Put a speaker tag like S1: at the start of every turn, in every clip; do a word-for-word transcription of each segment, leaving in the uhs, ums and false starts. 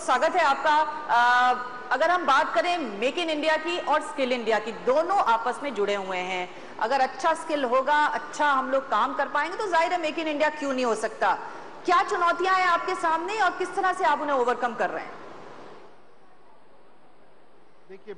S1: स्वागत है आपका। आ, अगर हम बात करें मेक इन इंडिया की और स्किल इंडिया की, दोनों आपस में जुड़े हुए हैं। अगर अच्छा स्किल होगा, अच्छा हम लोग काम कर पाएंगे तो जाहिर है मेक इन इंडिया क्यों नहीं हो सकता। क्या चुनौतियां हैं आपके सामने और किस तरह से आप उन्हें ओवरकम कर रहे हैं?
S2: देखिए,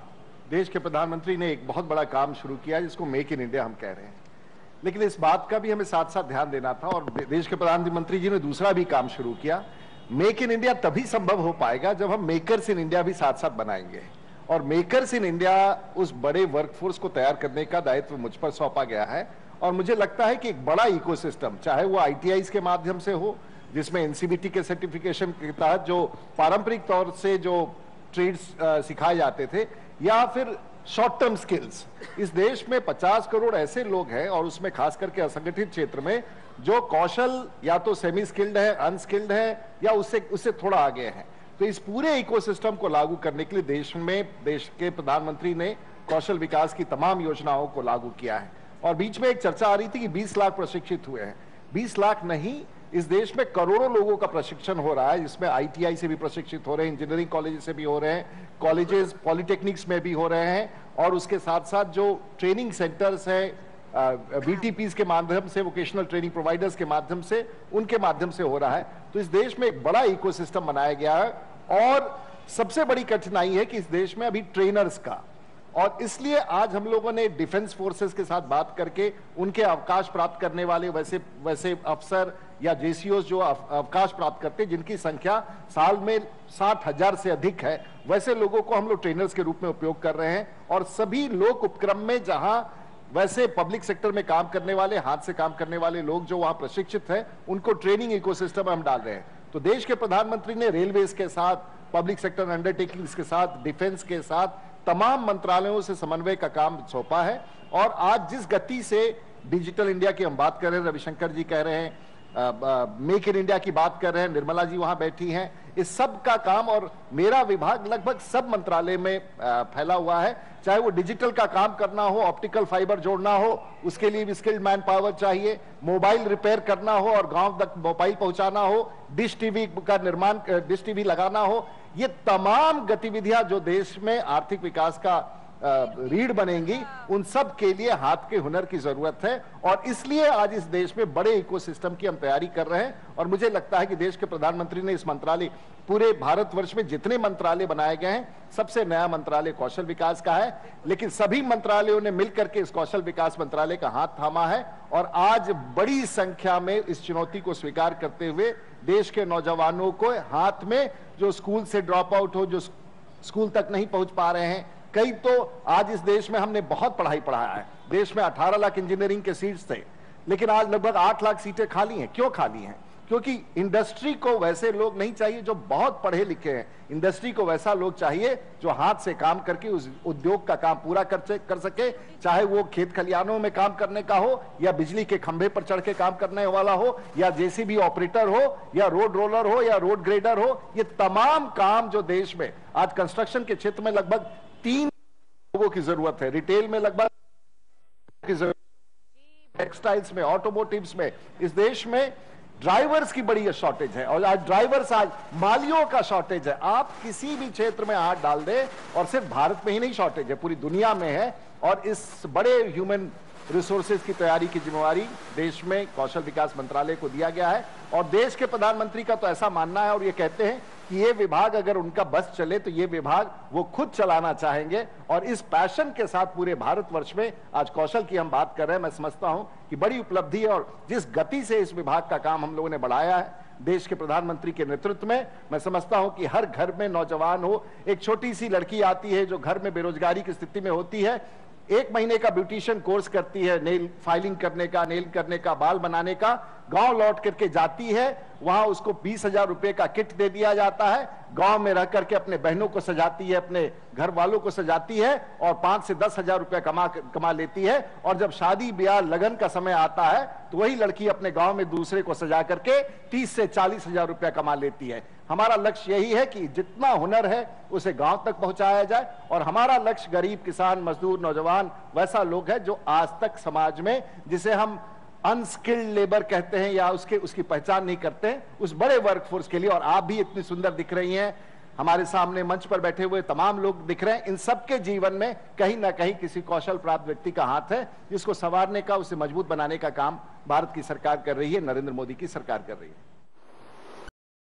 S2: देश के प्रधानमंत्री ने एक बहुत बड़ा काम शुरू किया जिसको मेक इन इंडिया हम कह रहे हैं, लेकिन इस बात का भी हमें साथ साथ ध्यान देना था। और देश के प्रधानमंत्री जी ने दूसरा भी काम शुरू किया। मेक इन इंडिया तभी संभव हो पाएगा जब हम मेकर्स इन इंडिया भी साथ साथ बनाएंगे, और मेकर्स इन इंडिया उस बड़े वर्कफोर्स को तैयार करने का दायित्व मुझ पर सौंपा गया है। और मुझे लगता है कि एक बड़ा इकोसिस्टम, चाहे वो आई टी आईज़ के माध्यम से हो, जिसमें एन सी बी टी के सर्टिफिकेशन के तहत जो पारंपरिक तौर से जो ट्रेड्स सिखाए जाते थे, या फिर शॉर्ट टर्म स्किल्स। इस देश में पचास करोड़ ऐसे लोग हैं, और उसमें खास करके असंगठित क्षेत्र में, जो कौशल या तो सेमी स्किल्ड है, अनस्किल्ड है, या उससे उससे थोड़ा आगे है। तो इस पूरे इकोसिस्टम को लागू करने के लिए देश में देश के प्रधानमंत्री ने कौशल विकास की तमाम योजनाओं को लागू किया है। और बीच में एक चर्चा आ रही थी कि बीस लाख प्रशिक्षित हुए हैं। बीस लाख नहीं, इस देश में करोड़ों लोगों का प्रशिक्षण हो रहा है, जिसमें आई टी आई से भी प्रशिक्षित हो रहे हैं, इंजीनियरिंग कॉलेज से भी हो रहे हैं, कॉलेजेस पॉलिटेक्निक्स में भी हो रहे हैं, और उसके साथ साथ जो ट्रेनिंग सेंटर्स हैं बी टी पीज़ के माध्यम से, वोकेशनल ट्रेनिंग प्रोवाइडर्स के माध्यम से, उनके माध्यम से हो रहा है। तो इस देश में एक बड़ा इकोसिस्टम बनाया गया है। और सबसे बड़ी कठिनाई है कि इस देश में अभी ट्रेनर्स का, और इसलिए आज हम लोगों ने डिफेंस फोर्सेस के साथ बात करके उनके अवकाश प्राप्त करने वाले वैसे वैसे अफसर या जे सी ओज़ जो अवकाश प्राप्त करते हैं, जिनकी संख्या साल में साठ हजार से अधिक है, वैसे लोगों को हम लोग ट्रेनर्स के रूप में उपयोग कर रहे हैं। और सभी लोक उपक्रम में जहां वैसे पब्लिक सेक्टर में काम करने वाले, हाथ से काम करने वाले लोग जो वहां प्रशिक्षित हैं, उनको ट्रेनिंग इकोसिस्टम में हम डाल रहे हैं। तो देश के प्रधानमंत्री ने रेलवेज के साथ, पब्लिक सेक्टर अंडरटेकिंग्स के साथ, डिफेंस के साथ, तमाम मंत्रालयों से समन्वय का काम सौंपा है। और आज जिस गति से डिजिटल इंडिया की हम बात कर रहे हैं, रविशंकर जी कह रहे हैं, मेक इन इंडिया की बात कर रहे हैं, निर्मला जी वहां बैठी हैं, इस सब का काम, और मेरा विभाग लगभग सब मंत्रालय में फैला हुआ है। चाहे वो डिजिटल का काम करना हो, ऑप्टिकल फाइबर जोड़ना हो, उसके लिए भी स्किल्ड मैन पावर चाहिए, मोबाइल रिपेयर करना हो और गांव तक मोबाइल पहुंचाना हो, डिश टीवी का निर्माण, डिश टीवी लगाना हो, ये तमाम गतिविधियां जो देश में आर्थिक विकास का रीढ़ बनेंगी, उन सब के लिए हाथ के हुनर की जरूरत है। और इसलिए आज इस देश में बड़े इकोसिस्टम की हम तैयारी कर रहे हैं। और मुझे लगता है कि देश के प्रधानमंत्री ने इस मंत्रालय, पूरे भारतवर्ष में जितने मंत्रालय बनाए गए हैं, सबसे नया मंत्रालय कौशल विकास का है। लेकिन सभी मंत्रालयों ने मिलकर के इस कौशल विकास मंत्रालय का हाथ थामा है, और आज बड़ी संख्या में इस चुनौती को स्वीकार करते हुए देश के नौजवानों को हाथ में, जो स्कूल से ड्रॉप आउट हो, जो स्कूल तक नहीं पहुंच पा रहे हैं, कई तो आज इस देश में हमने बहुत पढ़ाई पढ़ाया है। देश में अठारह लाख इंजीनियरिंग के सीट्स थे, लेकिन आज लगभग आठ लाख सीटें खाली हैं। क्यों खाली हैं? क्योंकि इंडस्ट्री को वैसे लोग नहीं चाहिए जो बहुत पढ़े लिखे हैं। इंडस्ट्री को वैसा लोग चाहिए जो हाथ से काम करके उस उद्योग का काम पूरा कर कर सके, चाहे वो खेत खलिहानों में काम करने का हो, या बिजली के खंभे पर चढ़ के काम करने वाला हो, या जे सी बी ऑपरेटर हो, या रोड रोलर हो, या रोड ग्रेडर हो। ये तमाम काम जो देश में आज कंस्ट्रक्शन के क्षेत्र में लगभग तीन लोगों की जरूरत है, रिटेल में लगभग की जरूरत, टेक्सटाइल्स में, ऑटोमोटिव्स में, इस देश में ड्राइवर्स की बड़ी शॉर्टेज है। और आज ड्राइवर्स, आज मालियों का शॉर्टेज है। आप किसी भी क्षेत्र में हाथ डाल दे, और सिर्फ भारत में ही नहीं शॉर्टेज है, पूरी दुनिया में है। और इस बड़े ह्यूमन रिसोर्सेज की तैयारी की जिम्मेवारी देश में कौशल विकास मंत्रालय को दिया गया है। और देश के प्रधानमंत्री का तो ऐसा मानना है, और ये कहते हैं कि ये विभाग अगर उनका बस चले तो ये विभाग वो खुद चलाना चाहेंगे। और इस पैशन के साथ पूरे भारतवर्ष में आज कौशल की हम बात कर रहे हैं, मैं समझता हूं कि बड़ी उपलब्धि है। और जिस गति से इस विभाग का काम हम लोगों ने बढ़ाया है देश के प्रधानमंत्री के नेतृत्व में, मैं समझता हूं कि हर घर में नौजवान हो, एक छोटी सी लड़की आती है जो घर में बेरोजगारी की स्थिति में होती है, एक महीने का ब्यूटिशियन कोर्स करती है, नेल फाइलिंग करने का, नेल करने का, बाल बनाने का, गांव लौट करके जाती है, वहां उसको बीस हजार रुपए का किट दे दिया जाता है, गांव में रह करके अपने बहनों को सजाती है, अपने घर वालों को सजाती है, और पांच से दस हजार रुपया कमा कमा लेती है। और जब शादी ब्याह लगन का समय आता है तो वही लड़की अपने गांव में दूसरे को सजा करके तीस से चालीस हजार रुपया कमा लेती है। हमारा लक्ष्य यही है कि जितना हुनर है उसे गांव तक पहुंचाया जाए। और हमारा लक्ष्य गरीब, किसान, मजदूर, नौजवान वैसा लोग है जो आज तक समाज में, जिसे हम अनस्किल्ड लेबर कहते हैं या उसके उसकी पहचान नहीं करते हैं उस बड़े वर्कफोर्स के लिए। और आप भी इतनी सुंदर दिख रही हैं, हमारे सामने मंच पर बैठे हुए तमाम लोग दिख रहे हैं, इन सबके जीवन में कहीं ना कहीं किसी कौशल प्राप्त व्यक्ति का हाथ है, जिसको संवारने का, उसे मजबूत बनाने का काम भारत की सरकार कर रही है, नरेंद्र मोदी की सरकार कर रही है।